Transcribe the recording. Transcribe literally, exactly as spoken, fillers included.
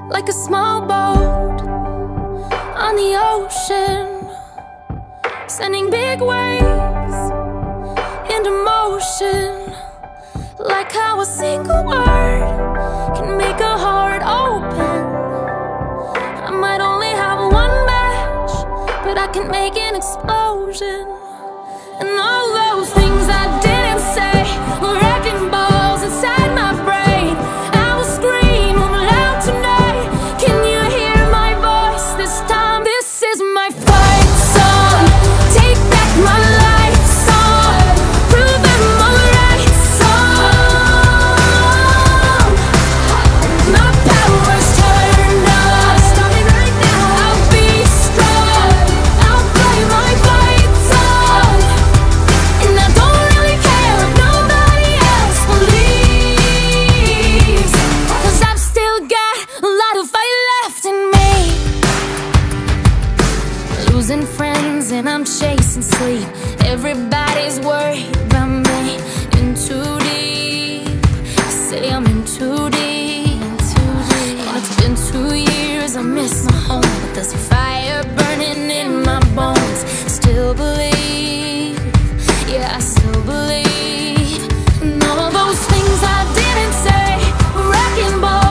like a small boat on the ocean, sending big waves into motion. Like how a single word can make a heart open. I might only have one match, but I can make an explosion. And all those things I didn't say were wrecking balls inside my brain. I will scream loud tonight. Can you hear my voice this time? This is my fight song. Take back my life song. Prove I'm alright song. My power's turned on. Stop me right now. I'll be strong. I'll play my fight song. And I don't really care if nobody else believes, 'cause I've still got a lot of fight left in me. Losing friends and I'm chasing sleep. Everybody's worried about me. In too